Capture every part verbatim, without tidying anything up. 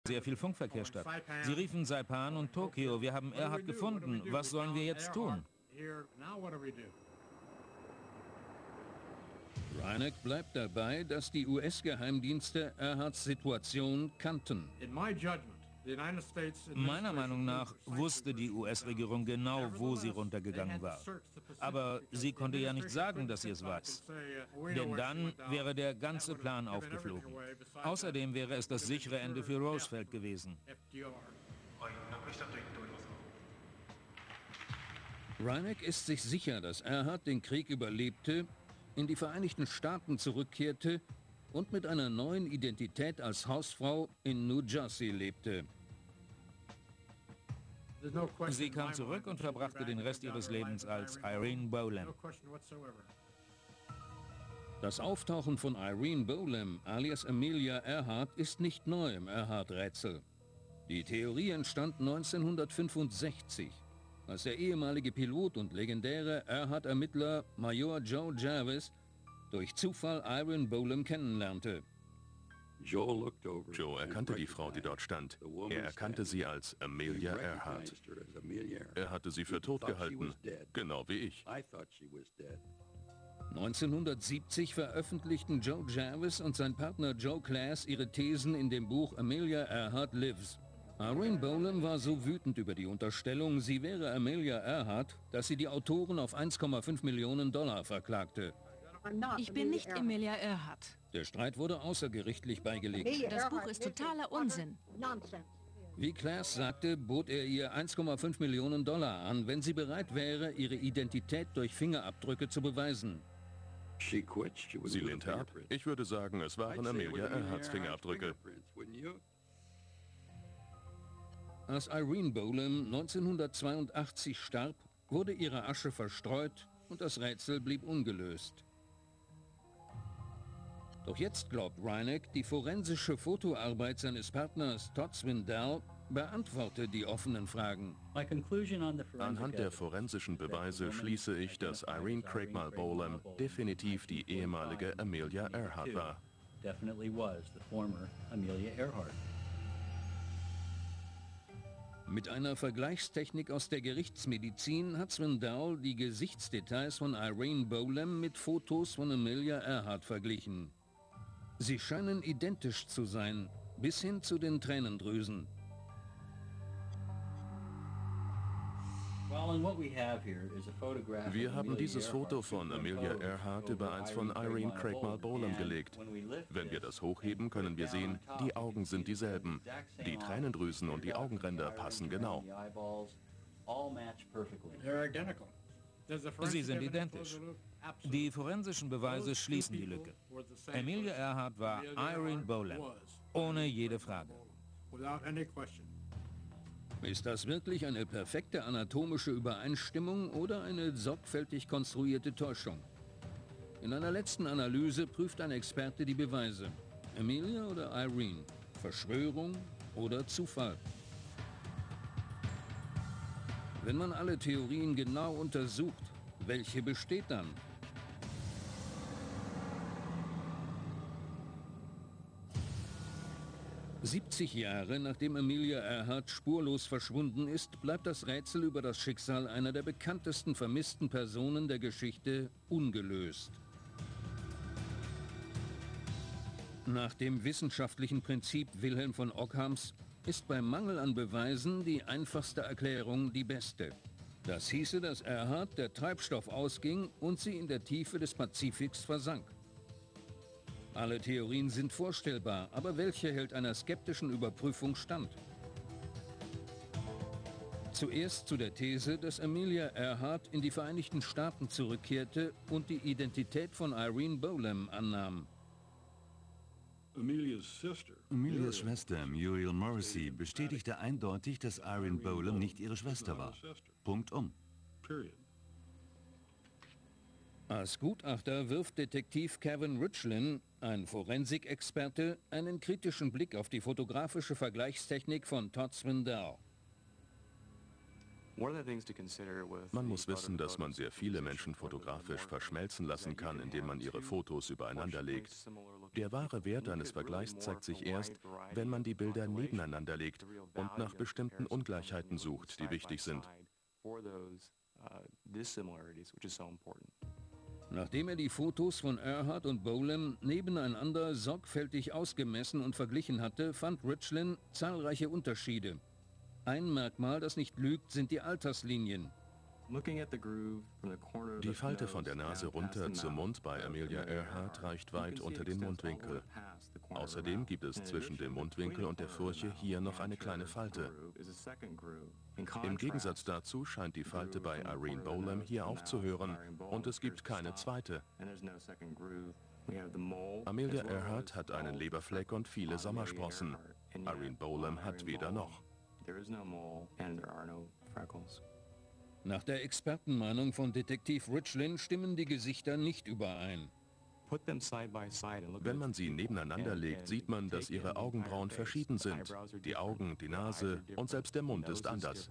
sehr viel Funkverkehr statt. Sie riefen Saipan und Tokio. Wir haben Earhart gefunden. Was sollen wir jetzt tun? Reineck bleibt dabei, dass die U S-Geheimdienste Earharts Situation kannten. Meiner Meinung nach wusste die U S-Regierung genau, wo sie runtergegangen war. Aber sie konnte ja nicht sagen, dass sie es weiß. Denn dann wäre der ganze Plan aufgeflogen. Außerdem wäre es das sichere Ende für Roosevelt gewesen. Reineck ist sich sicher, dass Earhart den Krieg überlebte, in die Vereinigten Staaten zurückkehrte und mit einer neuen Identität als Hausfrau in New Jersey lebte. Sie kam zurück und verbrachte den Rest ihres Lebens als Irene Bolam. Das Auftauchen von Irene Bolam alias Amelia Earhart ist nicht neu im Earhart-Rätsel. Die Theorie entstand neunzehnhundertfünfundsechzig, als der ehemalige Pilot und legendäre Earhart-Ermittler Major Joe Jarvis durch Zufall Irene Bolam kennenlernte. Joe erkannte die Frau, die dort stand. Er erkannte sie als Amelia Earhart. Er hatte sie für tot gehalten, genau wie ich. neunzehnhundertsiebzig veröffentlichten Joe Jarvis und sein Partner Joe Class ihre Thesen in dem Buch Amelia Earhart Lives. Irene Bolam war so wütend über die Unterstellung, sie wäre Amelia Earhart, dass sie die Autoren auf eins Komma fünf Millionen Dollar verklagte. Ich bin nicht Amelia Earhart. Der Streit wurde außergerichtlich beigelegt. Das Buch ist totaler Unsinn. Wie Class sagte, bot er ihr eins Komma fünf Millionen Dollar an, wenn sie bereit wäre, ihre Identität durch Fingerabdrücke zu beweisen. Sie lehnte ab. Ich würde sagen, es waren Amelia Earharts Fingerabdrücke. Als Irene Bolam neunzehnhundertzweiundachtzig starb, wurde ihre Asche verstreut und das Rätsel blieb ungelöst. Doch jetzt glaubt Reineck, die forensische Fotoarbeit seines Partners Todd Swindell beantworte die offenen Fragen. Anhand der forensischen Beweise schließe ich, dass Irene Craigmile Bolam definitiv die ehemalige Amelia Earhart war. Mit einer Vergleichstechnik aus der Gerichtsmedizin hat Swindell die Gesichtsdetails von Irene Bolam mit Fotos von Amelia Earhart verglichen. Sie scheinen identisch zu sein, bis hin zu den Tränendrüsen. Wir haben dieses Foto von Amelia Earhart über eins von Irene Craigmile Bolam gelegt. Wenn wir das hochheben, können wir sehen, die Augen sind dieselben. Die Tränendrüsen und die Augenränder passen genau. Sie sind identisch. Die forensischen Beweise schließen die Lücke. Amelia Earhart war Irene Bolam, ohne jede Frage. Ist das wirklich eine perfekte anatomische Übereinstimmung oder eine sorgfältig konstruierte Täuschung? In einer letzten Analyse prüft ein Experte die Beweise. Amelia oder Irene? Verschwörung oder Zufall? Wenn man alle Theorien genau untersucht, welche besteht dann? siebzig Jahre nachdem Amelia Earhart spurlos verschwunden ist, bleibt das Rätsel über das Schicksal einer der bekanntesten vermissten Personen der Geschichte ungelöst. Nach dem wissenschaftlichen Prinzip Wilhelm von Ockhams ist beim Mangel an Beweisen die einfachste Erklärung die beste. Das hieße, dass Earhart der Treibstoff ausging und sie in der Tiefe des Pazifiks versank. Alle Theorien sind vorstellbar, aber welche hält einer skeptischen Überprüfung stand? Zuerst zu der These, dass Amelia Earhart in die Vereinigten Staaten zurückkehrte und die Identität von Irene Bolam annahm. Amelias Schwester, Muriel Morrissey, bestätigte eindeutig, dass Irene Bolam nicht ihre Schwester war. Punkt um. Als Gutachter wirft Detektiv Kevin Richlin, ein Forensikexperte, einen kritischen Blick auf die fotografische Vergleichstechnik von Todd Swindell. Man muss wissen, dass man sehr viele Menschen fotografisch verschmelzen lassen kann, indem man ihre Fotos übereinander legt. Der wahre Wert eines Vergleichs zeigt sich erst, wenn man die Bilder nebeneinander legt und nach bestimmten Ungleichheiten sucht, die wichtig sind. Nachdem er die Fotos von Earhart und Bolam nebeneinander sorgfältig ausgemessen und verglichen hatte, fand Richlin zahlreiche Unterschiede. Ein Merkmal, das nicht lügt, sind die Alterslinien. Die Falte von der Nase runter zum Mund bei Amelia Earhart reicht weit unter den Mundwinkel. Außerdem gibt es zwischen dem Mundwinkel und der Furche hier noch eine kleine Falte. Im Gegensatz dazu scheint die Falte bei Irene Bolam hier aufzuhören und es gibt keine zweite. Amelia Earhart hat einen Leberfleck und viele Sommersprossen. Irene Bolam hat weder noch. Nach der Expertenmeinung von Detektiv Richlin stimmen die Gesichter nicht überein. Wenn man sie nebeneinander legt, sieht man, dass ihre Augenbrauen verschieden sind. Die Augen, die Nase und selbst der Mund ist anders.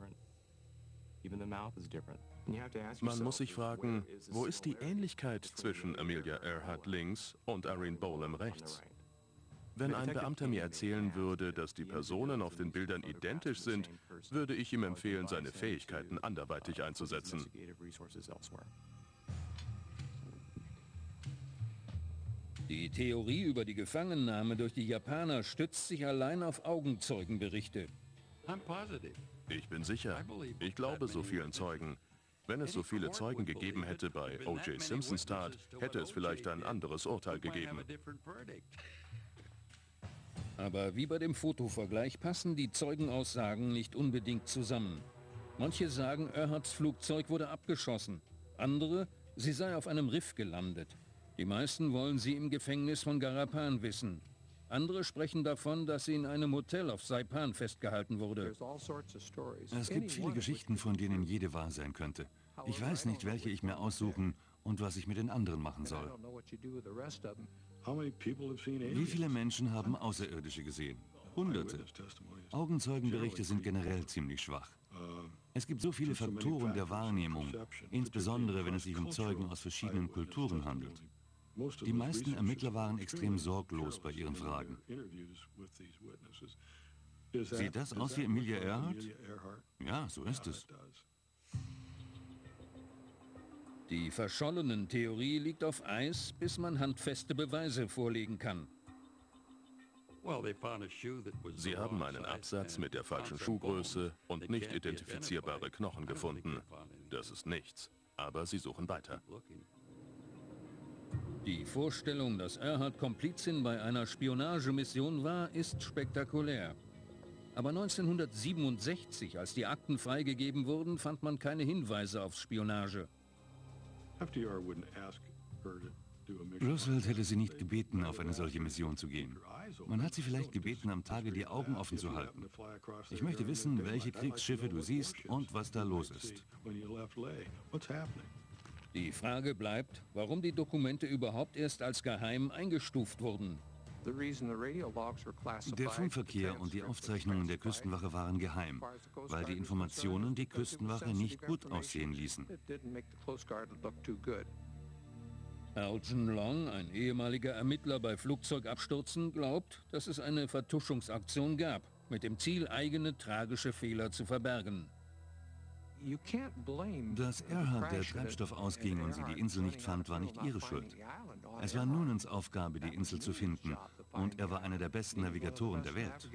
Man muss sich fragen, wo ist die Ähnlichkeit zwischen Amelia Earhart links und Irene Bolam rechts? Wenn ein Beamter mir erzählen würde, dass die Personen auf den Bildern identisch sind, würde ich ihm empfehlen, seine Fähigkeiten anderweitig einzusetzen. Die Theorie über die Gefangennahme durch die Japaner stützt sich allein auf Augenzeugenberichte. Ich bin sicher. Ich glaube so vielen Zeugen. Wenn es so viele Zeugen gegeben hätte bei O J Simpsons Tat, hätte es vielleicht ein anderes Urteil gegeben. Aber wie bei dem Fotovergleich passen die Zeugenaussagen nicht unbedingt zusammen. Manche sagen, Earharts Flugzeug wurde abgeschossen. Andere, sie sei auf einem Riff gelandet. Die meisten wollen sie im Gefängnis von Garapan wissen. Andere sprechen davon, dass sie in einem Hotel auf Saipan festgehalten wurde. Es gibt viele Geschichten, von denen jede wahr sein könnte. Ich weiß nicht, welche ich mir aussuchen und was ich mit den anderen machen soll. Wie viele Menschen haben Außerirdische gesehen? Hunderte. Augenzeugenberichte sind generell ziemlich schwach. Es gibt so viele Faktoren der Wahrnehmung, insbesondere wenn es sich um Zeugen aus verschiedenen Kulturen handelt. Die meisten Ermittler waren extrem sorglos bei ihren Fragen. Sieht das aus wie Amelia Earhart? Ja, so ist es. Die Verschollenen-Theorie liegt auf Eis, bis man handfeste Beweise vorlegen kann. Sie haben einen Absatz mit der falschen Schuhgröße und nicht identifizierbare Knochen gefunden. Das ist nichts, aber sie suchen weiter. Die Vorstellung, dass Earhart Komplizin bei einer Spionagemission war, ist spektakulär. Aber neunzehnhundertsiebenundsechzig, als die Akten freigegeben wurden, fand man keine Hinweise auf Spionage. Roosevelt hätte sie nicht gebeten, auf eine solche Mission zu gehen. Man hat sie vielleicht gebeten, am Tage die Augen offen zu halten. Ich möchte wissen, welche Kriegsschiffe du siehst und was da los ist. Die Frage bleibt, warum die Dokumente überhaupt erst als geheim eingestuft wurden. Der Funkverkehr und die Aufzeichnungen der Küstenwache waren geheim, weil die Informationen die Küstenwache nicht gut aussehen ließen. Elgin Long, ein ehemaliger Ermittler bei Flugzeugabstürzen, glaubt, dass es eine Vertuschungsaktion gab, mit dem Ziel, eigene tragische Fehler zu verbergen. Dass Earhart der Treibstoff ausging und sie die Insel nicht fand, war nicht ihre Schuld. Es war Noonans Aufgabe, die Insel zu finden, und er war einer der besten Navigatoren der Welt.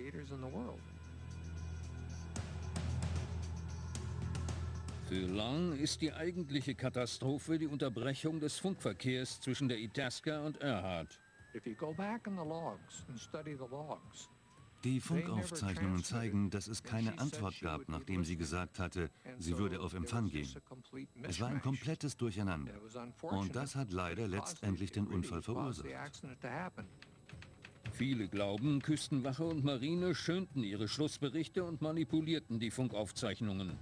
Für Long ist die eigentliche Katastrophe die Unterbrechung des Funkverkehrs zwischen der Itasca und Earhart. Die Funkaufzeichnungen zeigen, dass es keine Antwort gab, nachdem sie gesagt hatte, sie würde auf Empfang gehen. Es war ein komplettes Durcheinander. Und das hat leider letztendlich den Unfall verursacht. Viele glauben, Küstenwache und Marine schönten ihre Schlussberichte und manipulierten die Funkaufzeichnungen.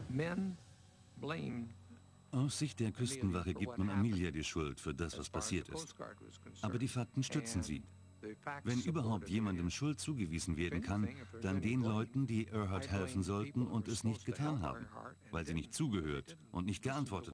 Aus Sicht der Küstenwache gibt man Amelia die Schuld für das, was passiert ist. Aber die Fakten stützen sie. Wenn überhaupt jemandem Schuld zugewiesen werden kann, dann den Leuten, die Earhart helfen sollten und es nicht getan haben, weil sie nicht zugehört und nicht geantwortet